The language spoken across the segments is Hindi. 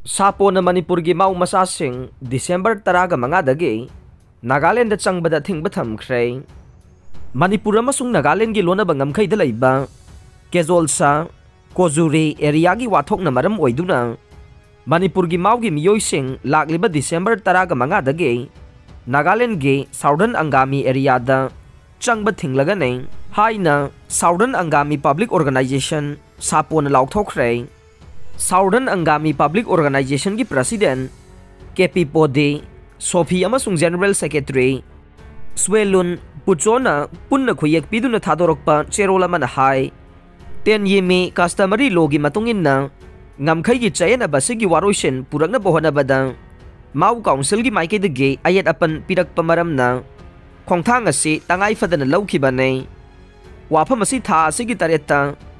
सापोन मणिपुर की माउ मसासिंग दिसंबर 15 नागालैंड चंबदा थिंग थमख्रे मणिपुर अमसुंग नागालैंड की लोनब ngamkhayda laiba केजोलसा कोजुरी एरिया की वाथोकना मरम ओइदुना मणिपुर की माउ की मियोइसिंग लाक्लिबा दिसंबर 15 नागालैंड के साउदर्न अंगामी एरिया दा चंब थिंगलगने हाइना साउदर्न अंगामी पब्लिक ऑर्गेनाइजेशन सापोन लाउथोख्रे साउदर्न अंगामी पब्लिक ऑर्गेनाइजेशन की प्रेसिडेंट केपी पोदे सोफी अमसुंग जनरल सेक्रेटरी स्वेलुन पुचोना पुन्न खुयेक पिदुना थादोरकपा चेरोल अमना हाई 10 येमी कस्टमरी लोगी मतुंगिन्ना ngamkhai gi chayen abasi gi waroisin purakna bohana bada mau council gi maikede ayat apan pirak pamaramna khongthang asi tangai fadana laukiba nei wafam asi tha asi gi taretta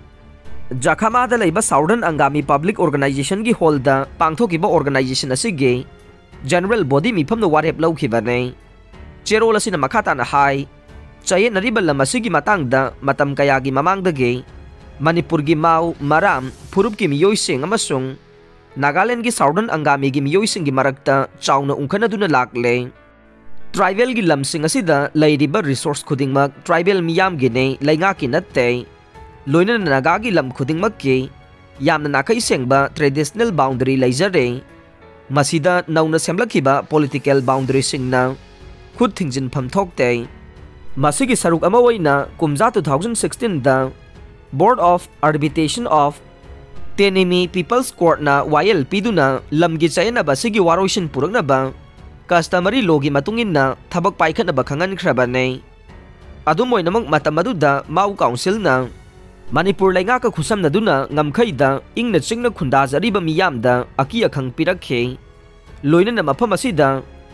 jakhama da leiba southern angami public organization gi holda pangthokiba organization asi gi general body mifam no warep laukiba nei cherol asina makhata na hai chayen nariba lamasi gi matangda matam kaya gi mamang da gi Manipur की माउ मराम फुरुप की मियोइसिंग अमसुंग नागालैंड की साउदर्न अंगामी की मियोइसिंग की मरक्ता चाउना उंखनदुना लाक्ले ट्राइबल की लमसिंग असिदा लैरिबा रिसोर्स खुदिंगमक ट्राइबल मियाम गिने लैंगा की नत्ते लोइना नागा की लम खुदिंगमक की यामना नाखै सेंगबा ट्रेडिशनल बाउंड्री लैजरे मसिदा नौना सेमलखिबा पॉलिटिकल बाउंड्री सिंगना खुद थिंजिन फमथोकते मसिगी सरुक अमा ओइना कुमजा 2016 दा Board of Arbitration of Tenemi People's Court na YL piduna lamgi chayna ba sigi waroisin purakna ba customary logi matungin na thabak paikhatna ba khangan khraba nei adumoy namang matamadu da mau council na Manipur lainga ka khusam na duna ngamkhai da ingna chingna khunda jariba miyam da aki akhang pirakhe loina na mafam asida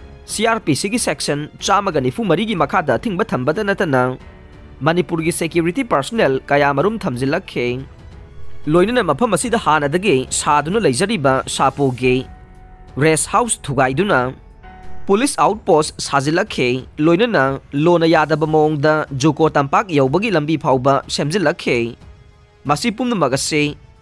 CRPC ki section 194 gi makha da thingba thambada natana Manipur की सिक्योरिटी पर्सनल कया मरुम थमजिलखे लोइनना मफम असिदा हानदगे सादुना लैजरिबा सापोगे रेस्ट हाउस थुगाइदुना पुलिस आउटपोस्ट साजिलखे लोइनना लोना यादब मोंगदा जुको तंपाक यौबगी लंबी फाउबा सेमजिलखे मसी पुमनमगसे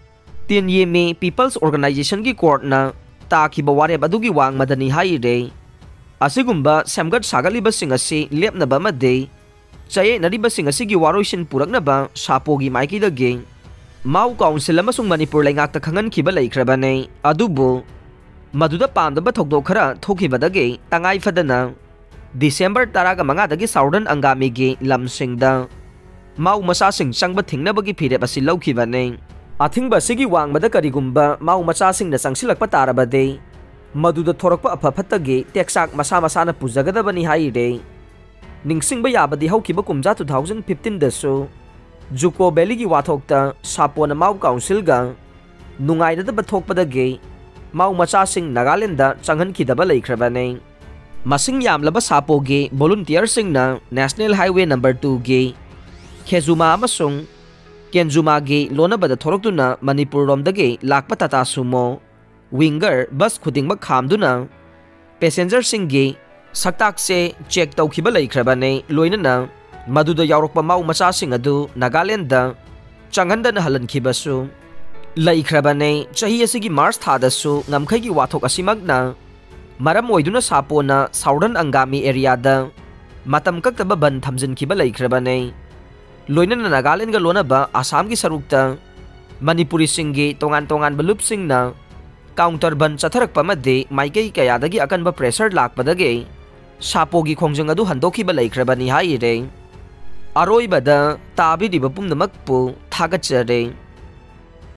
10 येमे पीपल्स ऑर्गेनाइजेशन की कोर्टना ताखिबा वारेब अदुगी वांग मदनी हाइरे असिगुंबा सेमगत सागलिबा सिंगसी लेपनबा मदे chaye nariba sing asigi waroisin puraknaba sapogi maikidage mau council amasung manipur laingak ta khangan khiba laikhraba nei adubu maduda pamdaba thokdo khara thokibadage tangai fadana December 15 dagi southern angami gi lamsingda mau masa sing changba thingnabagi phire basi laukiba nei athingba sigi wangmada karigumba mau macha sing na changsilakpa tarabade maduda thorakpa aphafattage texak masa masa na pujagadabani haire निंगसिंगबा याबदी हौकिबा कुमजा 2015 दसु जुको बेली की वाथोकता सापोन माउ काउंसिल गा नुंगाइददा बथोकपदगे माउ मचा सिंग नागालैंड दा चंगन खिदबा लैख्रबाने मसिंग यामलबा सापोगे वॉलंटियर सिंग ना नेशनल हाईवे नंबर 2 गे खेजुमा अमसुंग केंजुमा गे लोनबदा थोरक्तुना मणिपुर रोमदगे लाकपा टाटा सुमो विंगर बस खुदिंगबा खामदुना पैसेंजर सिंग गे सक्ताक से चेक तौखिबा लैख्रबाने लोइनना मदुदा यावरकपा माउ मचा सिंग अदु नागालैंड दा चंगनदन हलनखिबसु लैख्रबाने चाही असिगी मार्च थादसु ngamkhai gi wathok asimagna maram oiduna sapona southern Angami area दा matam kaktaba ban thamjinखिबा लैख्रबाने लोइनना नागालैंड गा लोनबा आसाम की सरुकता मणिपुरी सिंगी तोंगान तोंगान बलुप सिंगना काउंटर बन चथरकपा मदे माइकई कयादगी अकनबा प्रेशर लाकपदगे सापोगी खोंजंग अदु हंदोखिबा लैख्रबानी हाइरे अरोइबदा ताबिदिबा पुमनमकपु थागचरे।